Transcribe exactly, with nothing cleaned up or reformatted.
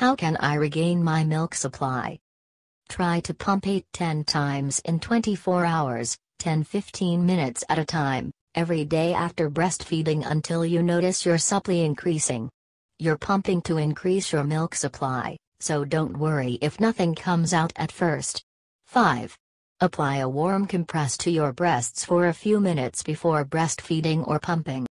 How can I regain my milk supply? Try to pump eight to ten times in twenty-four hours, ten to fifteen minutes at a time, every day after breastfeeding until you notice your supply increasing. You're pumping to increase your milk supply, so don't worry if nothing comes out at first. five. Apply a warm compress to your breasts for a few minutes before breastfeeding or pumping.